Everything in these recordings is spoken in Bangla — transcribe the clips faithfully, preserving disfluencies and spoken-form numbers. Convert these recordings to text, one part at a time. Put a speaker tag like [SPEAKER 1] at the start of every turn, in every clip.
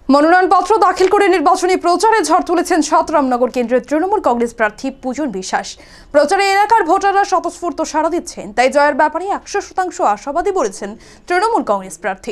[SPEAKER 1] মনোনয়নপত্র দাখিল করে নির্বাচনী প্রচারে ঝড় তুলেছেন সাত রামনগর কেন্দ্রের তৃণমূল কংগ্রেস প্রার্থী পূজন বিশ্বাস। প্রচারে এলাকার ভোটাররা স্বতঃস্ফূর্ত সাড়া দিচ্ছেন, তাই জয়ের ব্যাপারে একশো শতাংশ আশাবাদী বলেছেন তৃণমূল কংগ্রেস প্রার্থী।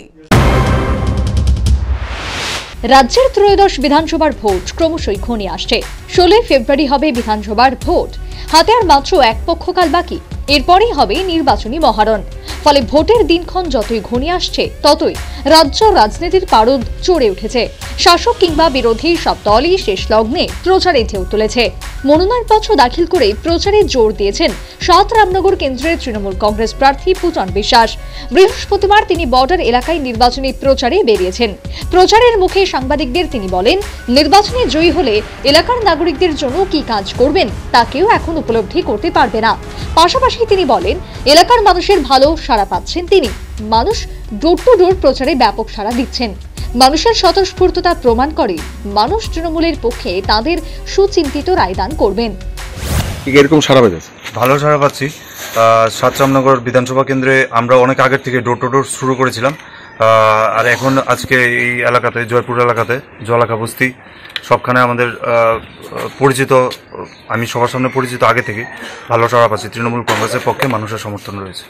[SPEAKER 2] রাজ্যের ত্রয়োদশ বিধানসভার ভোট ক্রমশই ঘনিয়ে আসছে। ষোলোই ফেব্রুয়ারি হবে বিধানসভার ভোট। হাতে আর মাত্র এক পক্ষকাল বাকি, এরপরেই হবে নির্বাচনী মহারণ। ফলে ভোটের দিনক্ষণ যতই ঘনিয়ে আসছে ততই রাজ্য রাজনীতির পারদ চড়ে উঠেছে। শাসক কিংবা বিরোধী সব দলই শেষ লগ্নে প্রচারে ঢেউ তুলেছে। মনোনয়নপত্র দাখিল করে প্রচারে জোর দিয়েছেন সাত রামনগর কেন্দ্রের তৃণমূল কংগ্রেস প্রার্থী পূজন বিশ্বাস। বৃহস্পতিবার তিনি বর্ডার এলাকায় নির্বাচনী প্রচারে বেরিয়েছেন। প্রচারের মুখে সাংবাদিকদের তিনি বলেন, নির্বাচনে জয়ী হলে এলাকার নাগরিকদের জন্য কি কাজ করবেন তা কেউ এখন উপলব্ধি করতে পারবে না। পাশাপাশি তিনি বলেন, এলাকার মানুষের ভালো সাড়া পাচ্ছেন তিনি। মানুষ ডোর টু ডোর প্রচারে ব্যাপক সাড়া দিচ্ছেন। মানুষের স্বতঃস্ফূর্ততা প্রমাণ করে মানুষ তৃণমূলের পক্ষে তাদের সুচিন্তিত রায়দান করবেন।
[SPEAKER 3] এরকম সাড়া পাচ্ছে,
[SPEAKER 4] ভালো সাড়া পাচ্ছি। সাত রামনগর বিধানসভা কেন্দ্রে আমরা অনেক আগের থেকে ডোর টু ডোর শুরু করেছিলাম, আর এখন আজকে এই এলাকাতে জয়পুর এলাকাতে জলাকা বস্তি সবখানে আমাদের পরিচিত, আমি সবার সামনে পরিচিত আগে থেকে ভালো সাড়া পাচ্ছি। তৃণমূল কংগ্রেসের পক্ষে মানুষের সমর্থন রয়েছে।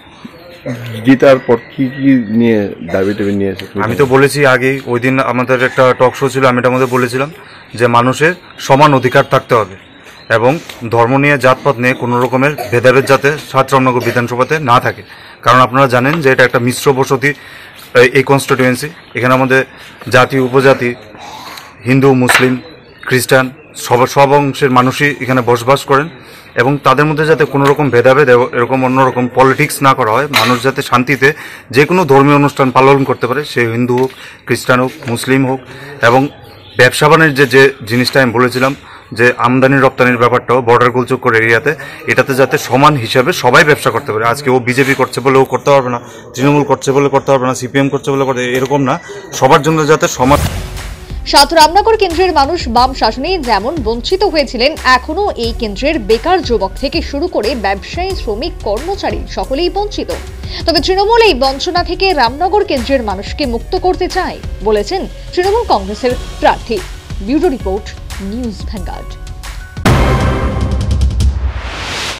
[SPEAKER 3] জিতার পর কি কি নিয়ে দাবি টাবি নিয়েছে?
[SPEAKER 4] আমি তো বলেছি আগেই, ওই দিন আমাদের একটা টক শো ছিল, আমি এটার মধ্যে বলেছিলাম যে মানুষের সমান অধিকার থাকতে হবে এবং ধর্ম নিয়ে জাতপাত নিয়ে কোনো রকমের ভেদাভেদ যাতে সাত রামনগর বিধানসভাতে না থাকে। কারণ আপনারা জানেন যে এটা একটা মিশ্র বসতি এই কনস্টিটিউয়েন্সি। এখানে আমাদের জাতি উপজাতি, হিন্দু মুসলিম খ্রিস্টান সব সব অংশের মানুষই এখানে বসবাস করেন এবং তাদের মধ্যে যাতে কোনো রকম ভেদাভেদ এরকম অন্যরকম পলিটিক্স না করা হয়, মানুষ যাতে শান্তিতে যে কোনো ধর্মীয় অনুষ্ঠান পালন করতে পারে, সে হিন্দু হোক, খ্রিস্টান হোক, মুসলিম হোক। এবং ব্যবসা বাণিজ্যের যে জিনিসটা আমি বলেছিলাম যে আমদানি রপ্তানির ব্যাপারটাও বর্ডার গোলচক্কর এরিয়াতে এটাতে যাতে সমান হিসাবে সবাই ব্যবসা করতে পারে। আজকে ও বিজেপি করছে বলে ও করতে পারবে না, তৃণমূল করছে বলে করতে পারবে না, সিপিএম করছে বলে করতে, এরকম না, সবার জন্য যাতে সমান।
[SPEAKER 2] সাত রামনগর কেন্দ্রের মানুষ বাম শাসনে যেমন বঞ্চিত হয়েছিলেন, এখনো এই কেন্দ্রের বেকার যুবক থেকে শুরু করে ব্যবসায়ী, শ্রমিক, কর্মচারী সকলেই বঞ্চিত। তবে তৃণমূল এই বঞ্চনা থেকে রামনগর কেন্দ্রের মানুষকে মুক্ত করতে চায় বলেছেন তৃণমূল কংগ্রেসের প্রার্থী। Bureau report, news vanguard.